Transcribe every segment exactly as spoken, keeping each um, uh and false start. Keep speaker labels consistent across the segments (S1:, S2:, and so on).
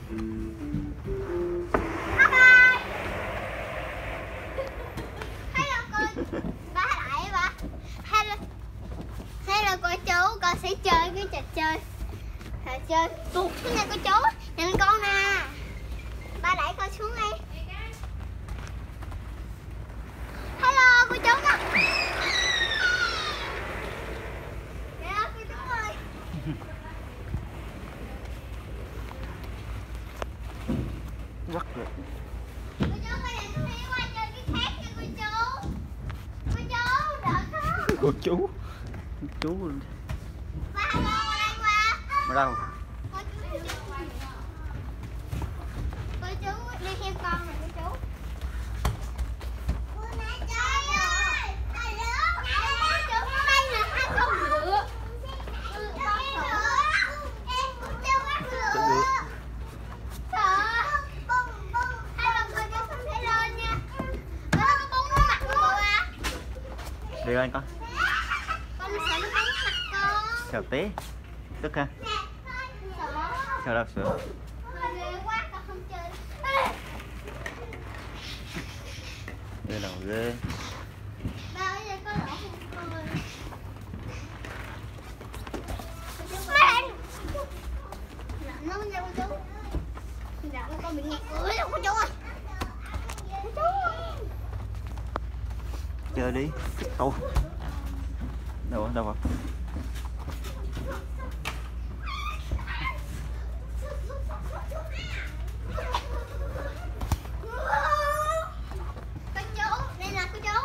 S1: Ba lại ba. Hello. Hello cô chú, con sẽ chơi cái trò chơi. Trò chơi tuột cái này cô chú. Nhìn con nè. Ba đẩy con xuống đi. Hello cô chú nè. Dạ cô chú ơi.
S2: Rất rồi.
S1: Cô chú bây giờ con đi qua chơi cái khác nha cô chú. Cô chú đợi con.
S2: Cô chú. Chú.
S1: Ba con qua đây qua.
S2: Ở đâu?
S1: Cô chú, cô chú đi theo con nè cô chú. Cô nè chơi rồi. Alo. Cô chú đây là hai con ngựa. Ừ, con ngựa. Em cũng chưa bắt ngựa. Sợ. Hai lần cô chú không thể lên nha. Đó có bóng nó mặt ngựa à.
S2: Đi lên con.
S1: Con sợ nó bóng mặt con.
S2: Chào té. Tức ha.
S1: Sợ.
S2: Chào đâu sữa.
S1: Ghê quá con không chơi.
S2: Ghê nào ghê.
S1: Ba ở đây có lỗ không con ơi. Bạn. Lộn nó nha cô chú. Lộn con bị nghẹt ưỡi đâu cô chú ơi. Cô chú ơi.
S2: Chơi đi. Đâu? Đâu đâu rồi?
S1: Cô chú, đây là cô chú.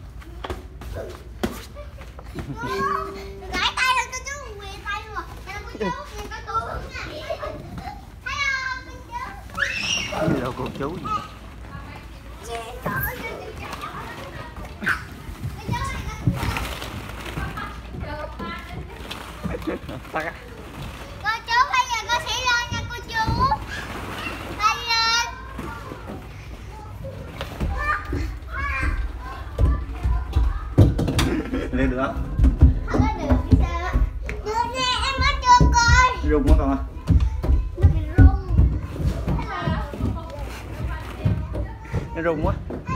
S1: Gãy tay rồi cô chú, quỳ tay luôn. Đây là cô chú, nhìn coi cô hướng nè. Hello cô chú.
S2: Gì đâu cô chú gì? Tắt á.
S1: Cô chú bây giờ con sẽ lên nha cô chú. Bay lên.
S2: Lên được không?
S1: Không có được thì sao á? Được nè, em bắt chưa coi.
S2: Rung quá con à?
S1: Nó bị rung.
S2: Nó rung quá.